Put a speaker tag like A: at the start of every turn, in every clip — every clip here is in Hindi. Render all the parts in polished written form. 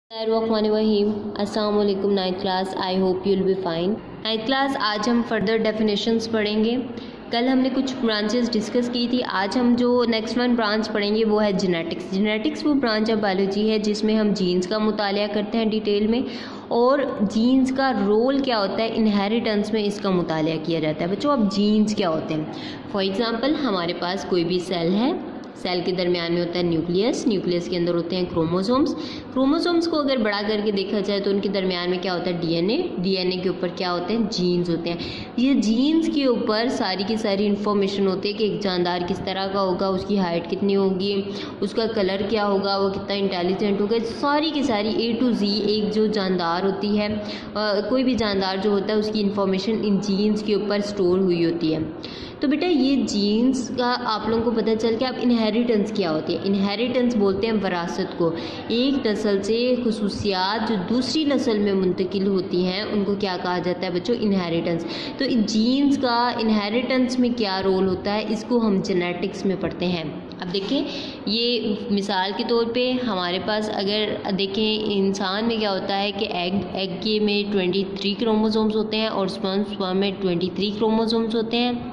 A: अस्सलाम वालेकुम ninth class. I hope you will be fine. Ninth class, आज हम फर्दर डेफिनेशंस पढ़ेंगे। कल हमने कुछ ब्रांचेस डिस्कस की थी। आज हम जो नेक्स्ट वन ब्रांच पढ़ेंगे वो है जेनेटिक्स। जेनेटिक्स वो ब्रांच ऑफ बायोलॉजी है जिसमें हम जीन्स का मुतालिया करते हैं डिटेल में, और जीन्स का रोल क्या होता है, इनहेरिटेंस में इसका मुतालिया किया जाता है। बच्चों, अब जीन्स क्या होते हैं? फॉर एग्ज़ाम्पल, हमारे पास कोई भी सेल है, सेल के दरमियान में होता है न्यूक्लियस, न्यूक्लियस के अंदर होते हैं क्रोमोसोम्स। क्रोमोसोम्स को अगर बड़ा करके देखा जाए तो उनके दरमियान में क्या होता है, डीएनए। डीएनए के ऊपर क्या होते हैं, जीन्स होते हैं। ये जीन्स के ऊपर सारी की सारी इन्फॉर्मेशन होती है कि एक जानदार किस तरह का होगा, उसकी हाइट कितनी होगी, उसका कलर क्या होगा, वो कितना इंटेलिजेंट होगा, सारी की सारी ए टू जी एक जो जानदार होती है, कोई भी जानदार जो होता है उसकी इन्फॉर्मेशन इन जीन्स के ऊपर स्टोर हुई होती है। तो बेटा, ये जीन्स का आप लोगों को पता चल के अब इनहेरिटेंस क्या होती है। इनहेरिटेंस बोलते हैं विरासत को। एक नस्ल से खुसूसियात जो दूसरी नस्ल में मुंतकिल होती हैं उनको क्या कहा जाता है बच्चों, इनहेरिटेंस। तो जीन्स का इनहेरिटेंस में क्या रोल होता है, इसको हम जेनेटिक्स में पढ़ते हैं। अब देखें, ये मिसाल के तौर पे हमारे पास अगर देखें, इंसान में क्या होता है कि एग के में 23 क्रोमोसोम्स होते हैं और स्पर्म में 23 क्रोमोसोम्स होते हैं।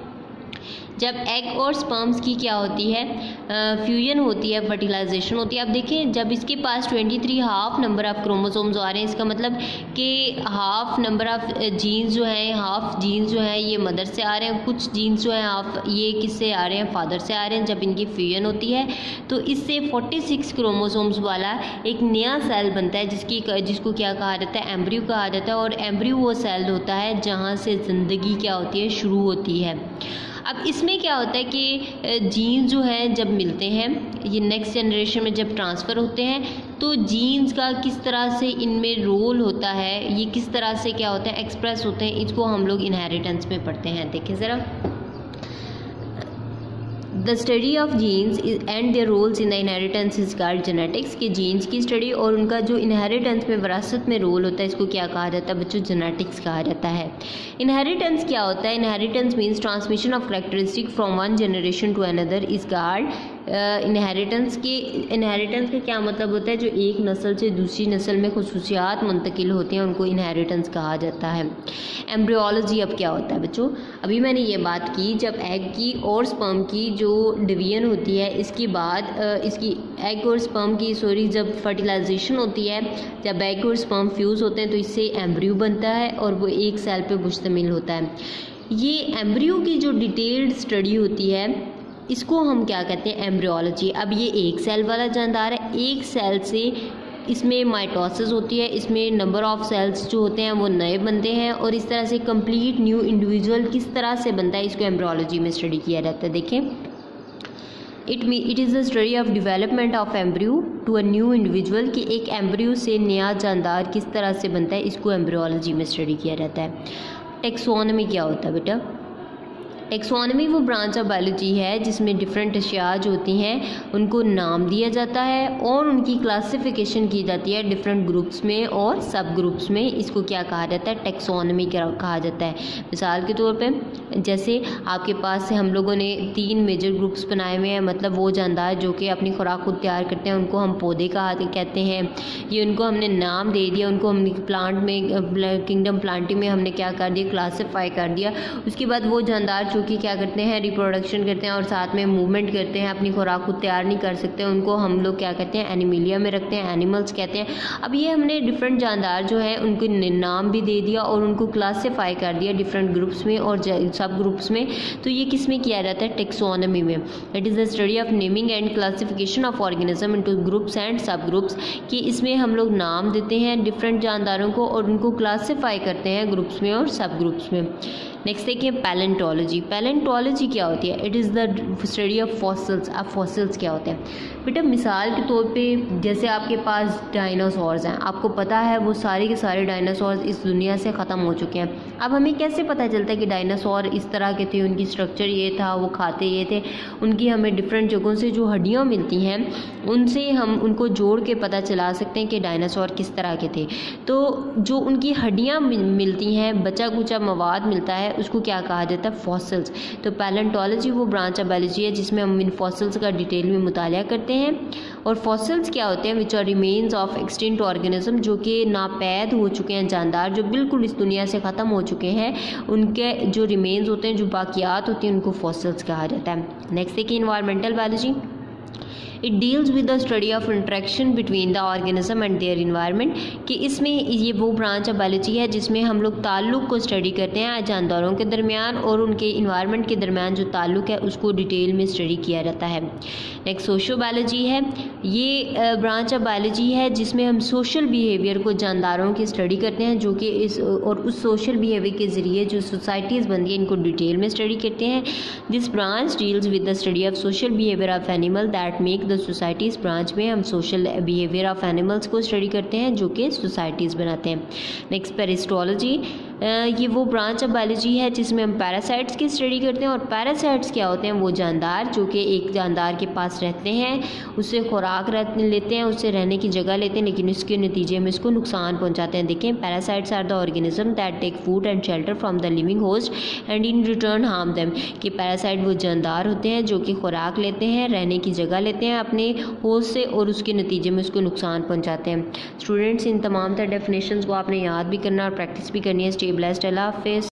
A: जब एग और स्पर्म्स की क्या होती है, फ्यूजन होती है, फर्टिलाइजेशन होती है। अब देखें, जब इसके पास 23 हाफ नंबर ऑफ क्रोमोसोम्स आ रहे हैं, इसका मतलब कि हाफ नंबर ऑफ जीन्स जो हैं, हाफ जीन्स जो हैं ये मदर से आ रहे हैं, कुछ जीन्स जो हैं हाफ ये किससे आ रहे हैं, फादर से आ रहे हैं। जब इनकी फ्यूजन होती है तो इससे 46 क्रोमोसोम्स वाला एक नया सेल बनता है जिसको क्या कहा जाता है, एम्ब्रियो कहा जाता है। और एम्ब्रियो वो सेल होता है जहाँ से ज़िंदगी क्या होती है, शुरू होती है। अब इसमें क्या होता है कि जीन्स जो है जब मिलते हैं, ये नेक्स्ट जनरेशन में जब ट्रांसफ़र होते हैं, तो जीन्स का किस तरह से इनमें रोल होता है, ये किस तरह से क्या होता है, एक्सप्रेस होते हैं, इसको हम लोग इनहेरिटेंस में पढ़ते हैं। देखिए ज़रा, the study of genes and their roles in the inheritance is called genetics. कि जीन्स की स्टडी और उनका जो इनहेरिटेंस में विरासत में रोल होता है, इसको क्या कहा जाता है बच्चों, जेनेटिक्स कहा जाता है। इनहेरिटेंस क्या होता है? Inheritance means transmission of characteristic from one generation to another is called inheritance का क्या मतलब होता है, जो एक नस्ल से दूसरी नस्ल में खुसूसियात मुंतकिल होते हैं उनको इनहेरिटेंस कहा जाता है। एम्ब्रियोलॉजी अब क्या होता है बच्चों? अभी मैंने ये बात की, जब एग की और स्पर्म की जो डिवीजन होती है, इसके बाद इसकी एग और स्पर्म की जब फर्टिलाइजेशन होती है, जब एग और स्पर्म फ्यूज़ होते हैं तो इससे एम्ब्रियो बनता है और वो एक सेल पे मुश्तमिल होता है। ये एम्ब्रियो की जो डिटेल्ड स्टडी होती है इसको हम क्या कहते हैं, एम्ब्रियोलॉजी। अब ये एक सेल वाला जानदार है, एक सेल से इसमें माइटोसिस होती है, इसमें नंबर ऑफ सेल्स जो होते हैं वो नए बनते हैं, और इस तरह से कंप्लीट न्यू इंडिविजुअल किस तरह से बनता है, इसको एम्ब्रियोलॉजी में स्टडी किया जाता है। देखें, it is the study of development of embryo to a new individual. कि एक एम्ब्रियो से नया जानदार किस तरह से बनता है, इसको एम्ब्रियोलॉजी में स्टडी किया जाता है। टेक्सोनमी क्या होता है बेटा? टेक्सोनमी वो ब्रांच ऑफ बायोलॉजी है जिसमें डिफरेंट अशिया जो होती हैं उनको नाम दिया जाता है और उनकी क्लासिफिकेशन की जाती है डिफरेंट ग्रुप्स में और सब ग्रुप्स में। इसको क्या कहा जाता है, टेक्सोनमी कहा जाता है। मिसाल के तौर पे जैसे आपके पास से हम लोगों ने 3 मेजर ग्रुप्स बनाए हुए हैं, मतलब वो जानदार जो कि अपनी खुराक खुद तैयार करते हैं उनको हम पौधे कहते हैं। ये उनको हमने नाम दे दिया, उनको हमने प्लांट में किंगडम प्लांटी में हमने क्या कर दिया, क्लासीफाई कर दिया। उसके बाद वो जानदार जो कि क्या करते हैं, रिप्रोडक्शन करते हैं और साथ में मूवमेंट करते हैं, अपनी खुराक खुद तैयार नहीं कर सकते, उनको हम लोग क्या कहते हैं, एनिमिलिया में रखते हैं, एनिमल्स कहते हैं। अब ये हमने डिफरेंट जानदार जो है उनको नाम भी दे दिया और उनको क्लासीफाई कर दिया डिफरेंट ग्रुप्स में और सब ग्रुप्स में। तो ये किस में किया जाता है, टेक्सोनमी में। It is the study of naming and classification of organism into groups and sub groups. कि इसमें हम लोग नाम देते हैं डिफरेंट जानदारों को और उनको क्लासीफाई करते हैं ग्रुप्स में और सब ग्रुप्स में। नेक्स्ट देखिए, पैलेंटोलॉजी। पैलेंटोलॉजी क्या होती है? It is the study of fossils. अब फॉसिल्स क्या होते हैं बेटा? मिसाल के तौर पे जैसे आपके पास डायनासोर्स हैं, आपको पता है वो सारे के सारे डायनासोर्स इस दुनिया से ख़त्म हो चुके हैं। अब हमें कैसे पता चलता है कि डायनासोर इस तरह के थे, उनकी स्ट्रक्चर ये था, वो खाते ये थे? उनकी हमें डिफरेंट जगहों से जो हड्डियाँ मिलती हैं उनसे हम उनको जोड़ के पता चला सकते हैं कि डायनासोर किस तरह के थे। तो जो उनकी हड्डियाँ मिलती हैं, बचा कुचा मवाद मिलता है, उसको क्या कहा जाता है, फॉसिल्स। तो पैलेंटोलॉजी वो ब्रांच ऑफ बायोलॉजी है जिसमें हम इन फॉसिल्स का डिटेल में मुताला करते हैं। और फॉसिल्स क्या होते हैं, which are remains of extinct organism, जो कि नापैद हो चुके हैं जानदार, जो बिल्कुल इस दुनिया से ख़त्म हो चुके हैं, उनके जो रिमेन्स होते हैं, जो बाकियात होती हैं, उनको फॉसिल्स कहा जाता है। नेक्स्ट देखिए environmental biology. It deals with the study of interaction between the organism and their environment, कि इसमें ये वो ब्रांच ऑफ बायोलॉजी है जिसमें हम लोग ताल्लुक़ को स्टडी करते हैं जानदारों के दरमियान और उनके इन्वायरमेंट के दरमियान जो ताल्लुक़ है उसको डिटेल में स्टडी किया जाता है। नेक्स्ट सोशो बायोलॉजी है, ये ब्रांच ऑफ बायोलॉजी है जिसमें हम सोशल बिहेवियर को जानदारों की स्टडी करते हैं, जो कि इस और उस सोशल बिहेवियर के ज़रिए जो सोसाइटीज़ बनती है इनको डिटेल में स्टडी करते हैं। This branch deals with the study of social behaviour of animal that make the societies. Branch में हम सोशल बिहेवियर ऑफ एनिमल्स को स्टडी करते हैं जो कि सोसाइटीज़ बनाते हैं। नेक्स्ट पेरिस्टोलॉजी, ये वो ब्रांच ऑफ बायोलॉजी है जिसमें हम पैरासाइट्स की स्टडी करते हैं। और पैरासाइट्स क्या होते हैं, वो जानदार जो कि एक जानदार के पास रहते हैं, उससे खुराक लेते हैं, उससे रहने की जगह लेते हैं, लेकिन उसके नतीजे में इसको नुकसान पहुंचाते हैं। देखें, parasites are the organism that take food and shelter from the living host and in return harm them, कि पैरासाइट वो जानदार होते हैं जो कि खुराक लेते हैं, रहने की जगह लेते हैं अपने होस्ट से, और उसके नतीजे में उसको नुकसान पहुँचाते हैं। स्टूडेंट्स, इन तमाम तरह डेफिनेशंस को आपने याद भी करना और प्रैक्टिस भी करनी है। स्टे ब्लेस्ड, अल्लाह हाफिज़।